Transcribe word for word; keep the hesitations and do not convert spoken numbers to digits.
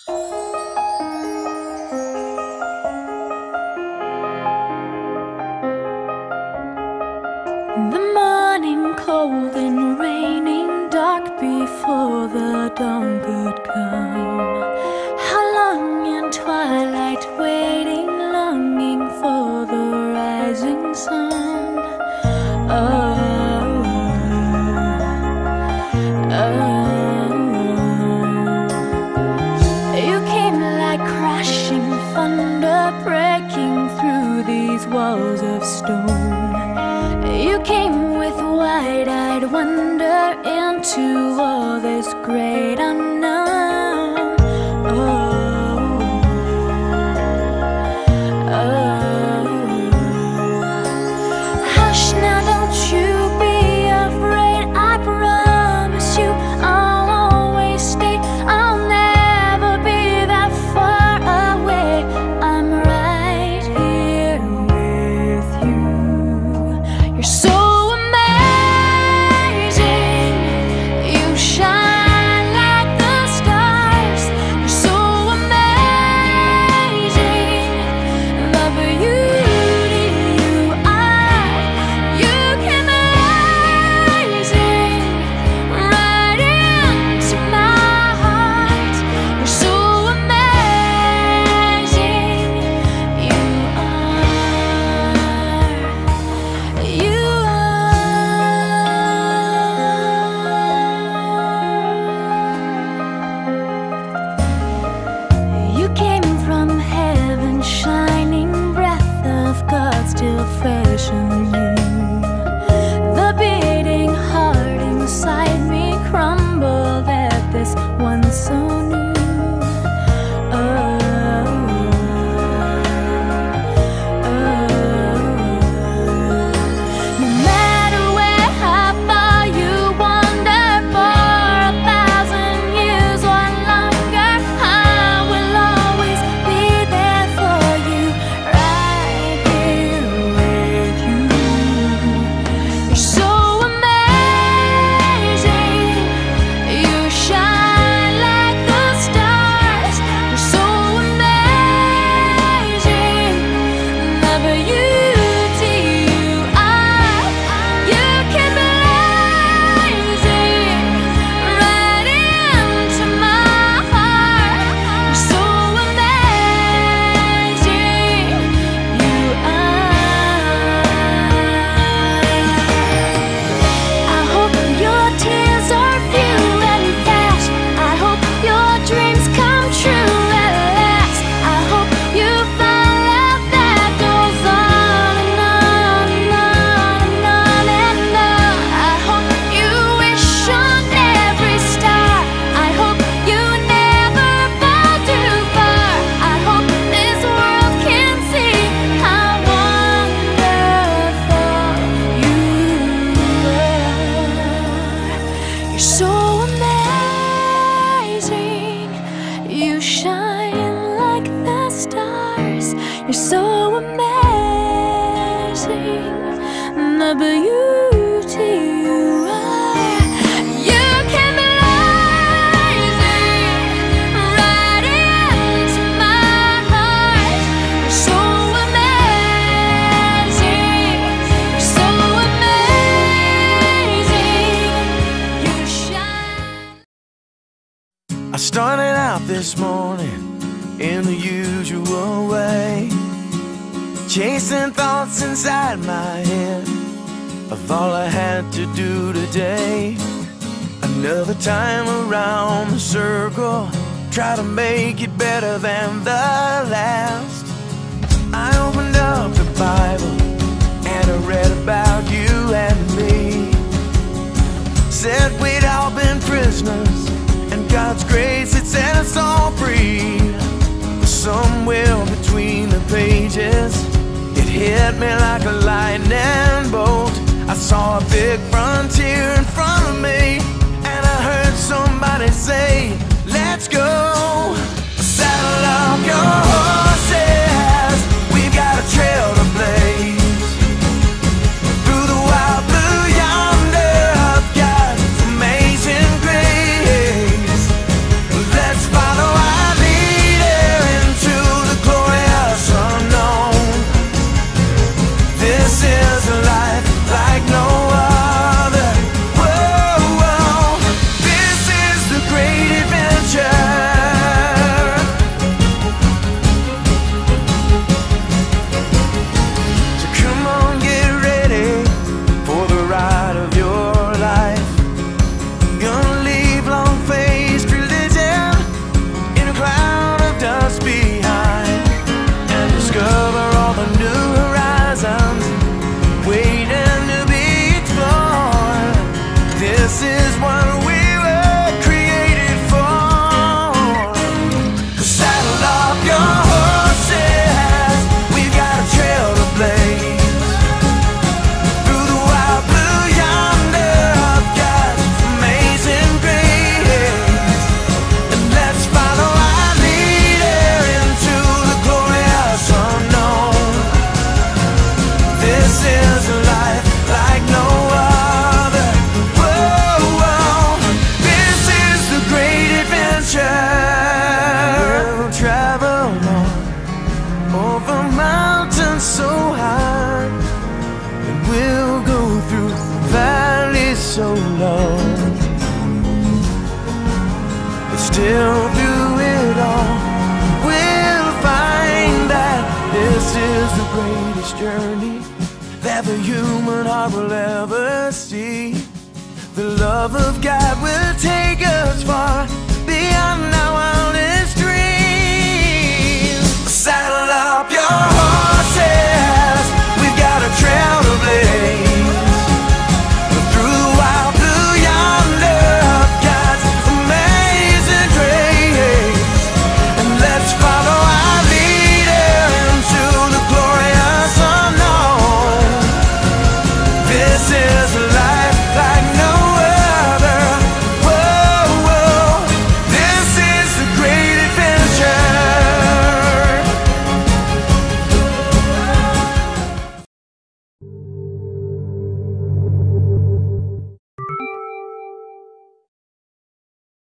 The morning cold and raining, dark before the dawn could come. How long in twilight waiting, longing for the rising sun. Oh, oh. You came like crashing thunder, breaking through these walls of stone. You came with wide-eyed wonder into all this great unknown. Oh, oh. Hush now, don't you be afraid. I promise you I'll always stay. I'll never be that far away. I'm right here with you. You're so still fresh and new. The beating heart inside me crumbled at this one so new. Oh, oh. No matter where, how far you wander, for a thousand years or longer, I will always be there for you, right here. You're so amazing. You shine like the stars. You're so amazing. The beauty you are. You keep blazing right into my heart. You're so amazing. You are. I hope your tears are few and fast. I hope your dreams come true at last. I hope you find love that goes on and on and on and on and on. I hope you wish on every star. I hope you never fall too far. I hope this world can see how wonderful you are. You're so amazing. You shine like the stars. You're so amazing. The beauty you are. You can be blazing right into my heart. You're so amazing. You're so amazing. You shine. I started out this morning in the usual way, chasing thoughts inside my head of all I had to do today. Another time around the circle, try to make it better than the last. I opened up the Bible and I read about you and me. Said we'd all been prisoners, and God's grace had set us all free. Somewhere between the pages, it hit me like a lightning bolt. I saw a big frontier in front of me, and I heard somebody say, let's go. Saddle up your horses, we've got a trail to blaze. Through the wild blue yonder of God's amazing grace. Let's follow our lead. greatest journey that the human heart will ever see. The love of God will take us far beyond